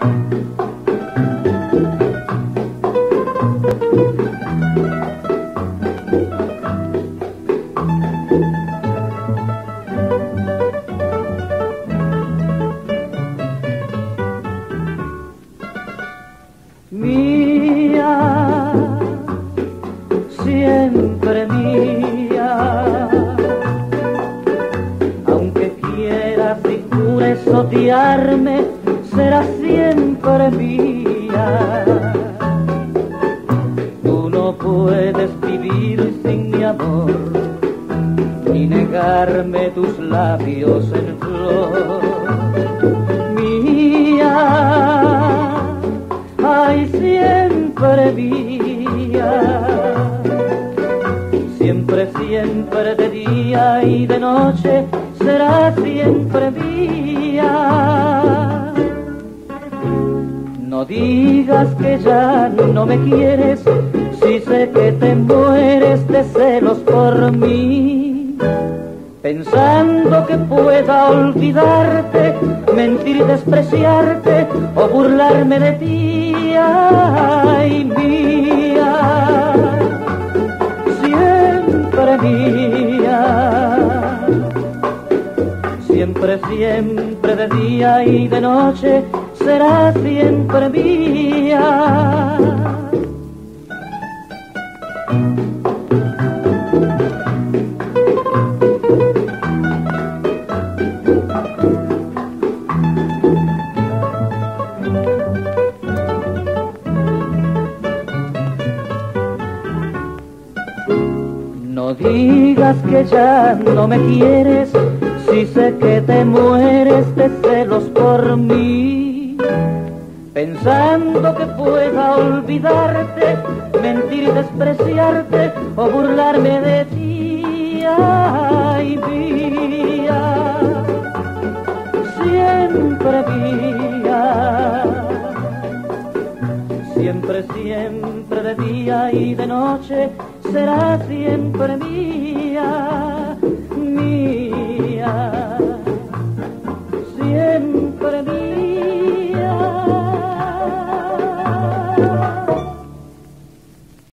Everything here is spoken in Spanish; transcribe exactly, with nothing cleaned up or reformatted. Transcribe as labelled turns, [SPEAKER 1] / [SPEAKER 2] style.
[SPEAKER 1] Mía, siempre mía, aunque quieras y jures odiarme, será siempre mía. Tú no puedes vivir sin mi amor, ni negarme tus labios en flor. Mía, ay, siempre mía, siempre, siempre de día y de noche será siempre mía. No digas que ya no me quieres, si sé que te mueres de celos por mí, pensando que pueda olvidarte, mentir y despreciarte o burlarme de ti. Ay, mía, siempre mía, siempre, siempre de día y de noche será siempre mía. No digas que ya no me quieres, si sé que te mueres de celos por mí, pensando que pueda olvidarte, mentir y despreciarte o burlarme de ti. Ay, mía, siempre mía, siempre, siempre de día y de noche será siempre mía.